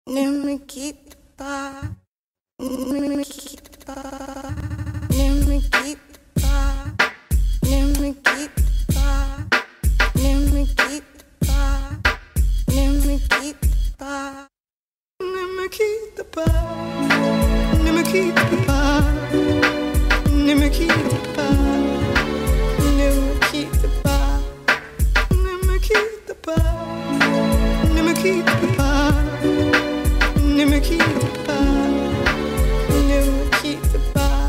Ne me quitte pas, ne me quitte pas, ne me quitte pas, ne me quitte pas, ne me quitte pas, ne me quitte pas, ne me quitte pas, ne me quitte pas, ne me quitte pas, ne me quitte pas, ne me quitte pas, ne me quitte pas. Ne me quitte pas, ne me quitte pas.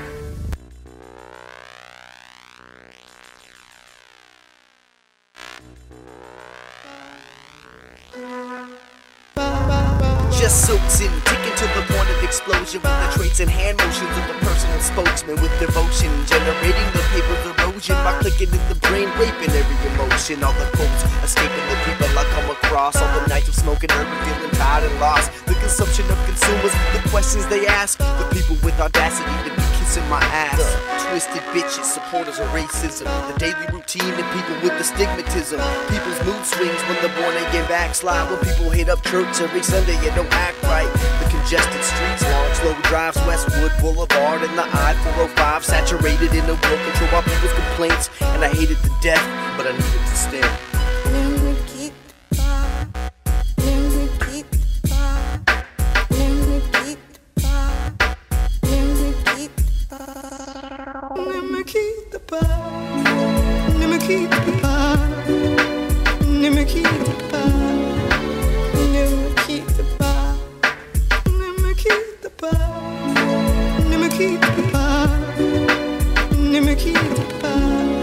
Just soaks in, taken to the point of explosion with the traits and hand motions of a personal spokesman with devotion, generating the paper's erosion by clicking in the brain, raping every emotion. All the quotes, escaping the people I come across. All the nights of smoking herb and feeling tired and lost. The consumption of consumers, the questions they ask. The people with audacity to be kissing my ass. The twisted bitches, supporters of racism. The daily routine and people with the stigmatism. People's mood swings when the born again backslide. When people hit up church every Sunday and don't act right. The congested streets, long slow drives, Westwood Boulevard and the I-405, saturated in the will control by people's complaints. And I hated to death, but I needed to stay. Ne me quitte pas, ne me quitte pas, ne me quitte pas, ne me quitte pas, ne me quitte pas, ne me quitte pas, ne me quitte pas, ne me quitte pas, ne me quitte pas, ne me quitte pas, ne me quitte pas.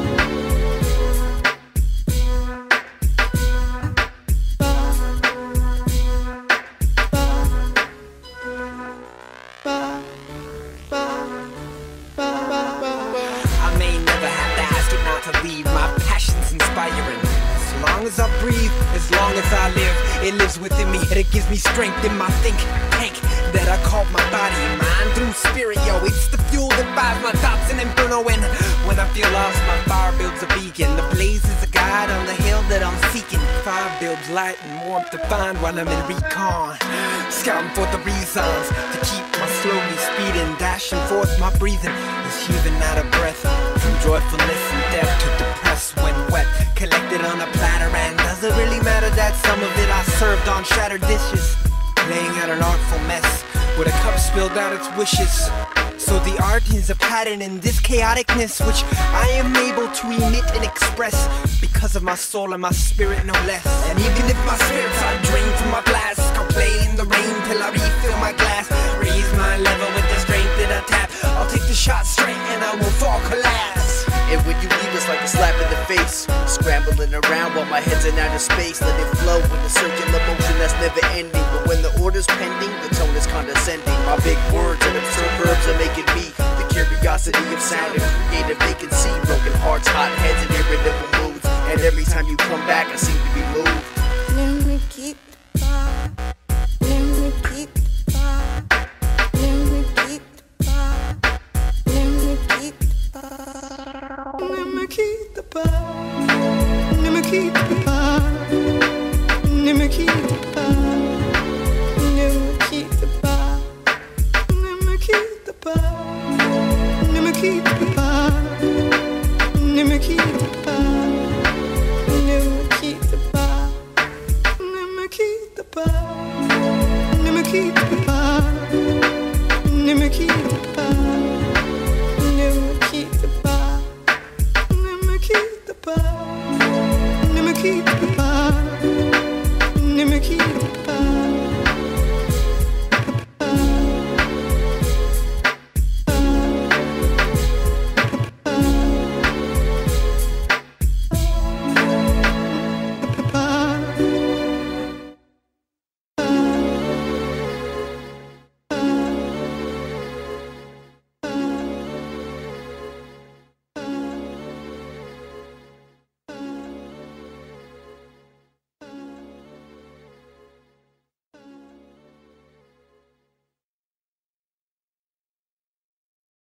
I may never have to ask it not to leave. My passion's inspiring. As long as I breathe, as long as I live, it lives within me and it gives me strength in my think tank that I call my body and mind through spirit. Yo, it's the fuel that fires my thoughts in inferno. And when I feel lost, my fire builds a beacon. The blaze is a guide on the hill that I'm seeking. Fire builds light and warmth to find while I'm in recon, scouting for the reasons to keep my slowly speeding, dashing forth. My breathing is heaving out of breath from joyfulness and depth to depressed when wet, collected on a platter. And does it really matter that some of it I served on shattered dishes, laying out an artful mess where the cup spilled out its wishes? So the art is a pattern in this chaoticness which I am able to emit and express because of my soul and my spirit, no less. And even if my spirits are drained from my blast, I'll play in the rain till I refill my glass, raise my level with the strength that I tap. I'll take the shot straight and I will fall collapse. And when you leave, it's like a slap in the face. Scrambling around while my head's in outer space. Let it flow with a circular motion that's never ending. But when the order's pending, the tone is condescending. My big words and absurd verbs are making me the curiosity of sound and creative vacancy. Broken hearts, hot heads, and irritable moods. And every time you come back, I seem to be moved. Ne me quitte